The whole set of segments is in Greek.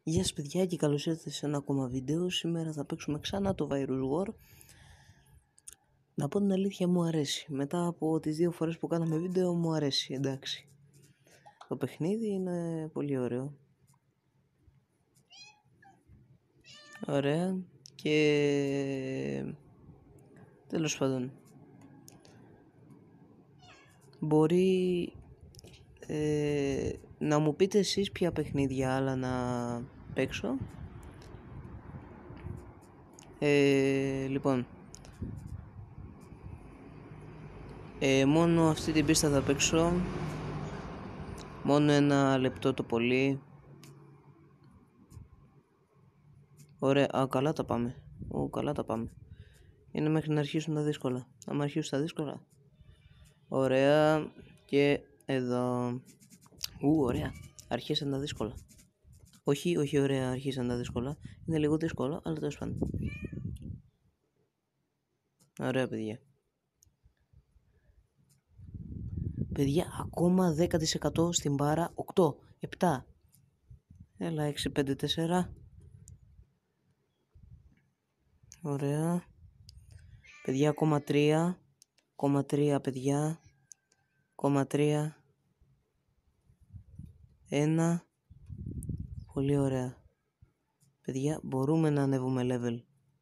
Γεια σας παιδιά και καλώς ήρθατε σε ένα ακόμα βίντεο. Σήμερα θα παίξουμε ξανά το Virus War. Να πω την αλήθεια, μου αρέσει. Μετά από τις 2 φορές που κάναμε βίντεο μου αρέσει, εντάξει. Το παιχνίδι είναι πολύ ωραίο. Ωραία. Και τέλος πάντων, μπορεί να μου πείτε εσείς ποια παιχνίδια άλλα να παίξω. Λοιπόν, μόνο αυτή την πίστα θα παίξω. Μόνο 1 λεπτό το πολύ. Ωραία, καλά τα πάμε. Καλά τα πάμε. Είναι μέχρι να αρχίσουν τα δύσκολα. Άμα αρχίσουν τα δύσκολα. Ωραία. Και εδώ. Ωραία. Αρχίσαν τα δύσκολα. Όχι ωραία, αρχίσαν τα δύσκολα. Είναι λίγο δύσκολο, αλλά τέλος πάντων. Ωραία, παιδιά. Παιδιά, ακόμα 10% στην μπάρα. 8, 7. Έλα, 6, 5, 4. Ωραία. Παιδιά, ακόμα 3. 3, παιδιά. 3. 1. Πολύ ωραία. Παιδιά, μπορούμε να ανέβουμε level.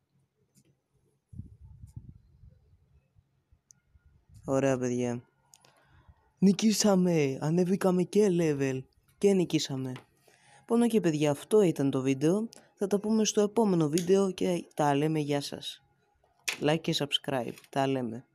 Ωραία, παιδιά. Νικήσαμε! Ανέβηκαμε και level. Και νικήσαμε. Πόνο και παιδιά, αυτό ήταν το βίντεο. Θα τα πούμε στο επόμενο βίντεο και τα λέμε. Γεια σας. Like και subscribe. Τα λέμε.